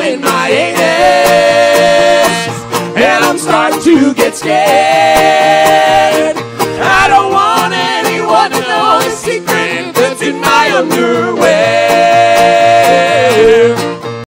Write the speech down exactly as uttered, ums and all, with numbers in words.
in my anus, and I'm starting to get scared. I don't want anyone to know the secret that's in my underwear.